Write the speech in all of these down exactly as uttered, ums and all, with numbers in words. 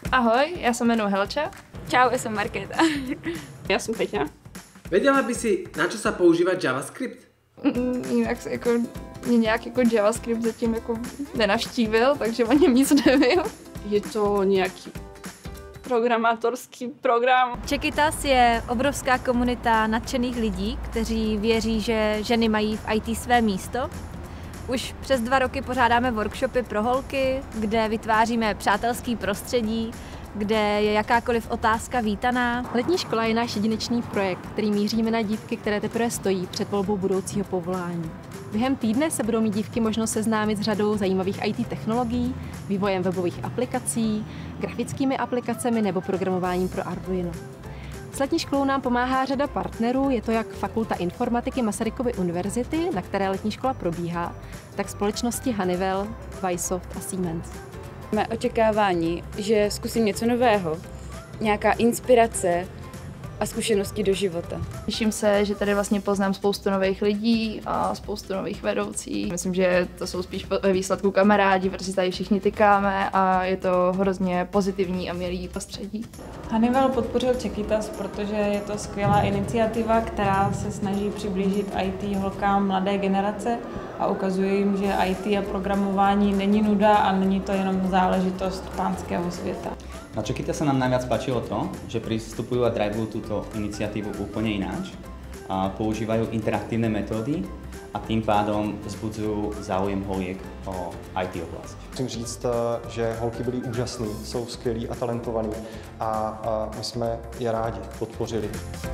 Ahoj, já se jmenuji Helča. Čau, já jsem Markéta. Já jsem Peťa. Věděla by si, na čo sa používá JavaScript? Mm, jinak se jako, mě nějak jako JavaScript zatím jako nenavštívil, takže o něm nic nevím. Je to nějaký programátorský program. Čekytas je obrovská komunita nadšených lidí, kteří věří, že ženy mají v í té své místo. Už přes dva roky pořádáme workshopy pro holky, kde vytváříme přátelský prostředí, kde je jakákoliv otázka vítaná. Letní škola je náš jedinečný projekt, který míříme na dívky, které teprve stojí před volbou budoucího povolání. Během týdne se budou mít dívky možnost seznámit s řadou zajímavých í té technologií, vývojem webových aplikací, grafickými aplikacemi nebo programováním pro Arduino. S letní školou nám pomáhá řada partnerů, je to jak Fakulta informatiky Masarykovy univerzity, na které letní škola probíhá, tak společnosti Honeywell, Vysoft a Siemens. Mé očekávání, že zkusím něco nového, nějaká inspirace a zkušenosti do života. Těším se, že tady vlastně poznám spoustu nových lidí a spoustu nových vedoucích. Myslím, že to jsou spíš ve výsledku kamarádi, protože tady všichni tykáme a je to hrozně pozitivní a milý prostředí. Honeywell podpořil Čekytas, protože je to skvělá iniciativa, která se snaží přiblížit í té holkám mladé generace a ukazuje jim, že í té a programování není nuda a není to jenom záležitost pánského světa. Na Čekytase sa nám najviac páčilo to, že pristupujú a drivujú túto iniciatívu úplne ináč. A používajú interaktívne metódy a tým pádom vzbudzujú záujem holiek o í té oblast. Musím říct, že holky byly úžasný, jsou skvělí a talentovaní a, a my jsme je rádi podpořili.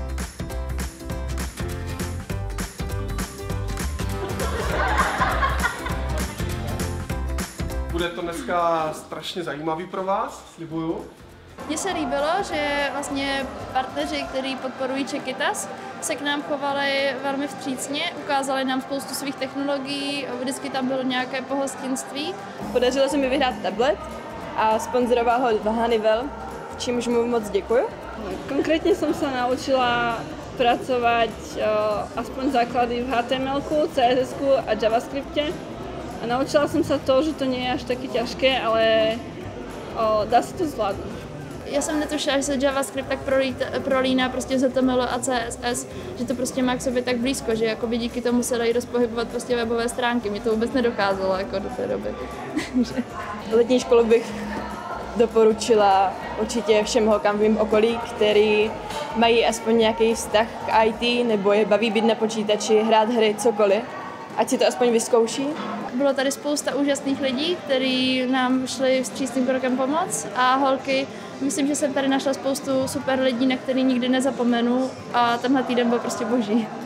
Bude to dneska strašně zajímavý pro vás, slibuju. Mně se líbilo, že vlastně partneři, kteří podporují Čekytas, se k nám chovali velmi vstřícně, ukázali nám spoustu svých technologií, vždycky tam bylo nějaké pohostinství. Podařilo se mi vyhrát tablet a sponzoroval ho Honeywell, čímž mu moc děkuju. Konkrétně jsem se naučila pracovat uh, aspoň základy v há té em elku, cé es esku a JavaScriptě. A naučila jsem se to, že to nie je až taky těžké, ale o, dá se to zvládnout. Já jsem netušila, že se JavaScript tak prolíná prostě z há té em el a cé es es, že to prostě má k sobě tak blízko, že jakoby díky tomu se dají rozpohybovat prostě webové stránky. Mě to vůbec nedocházelo jako do té doby. Letní školu bych doporučila určitě všem holkám v mém okolí, který mají aspoň nějaký vztah k í té nebo je baví být na počítači, hrát hry, cokoliv. Ať si to aspoň vyzkouší. Bylo tady spousta úžasných lidí, kteří nám šli vstřícným krokem pomoct a holky, myslím, že jsem tady našla spoustu super lidí, na který nikdy nezapomenu a tenhle týden byl prostě boží.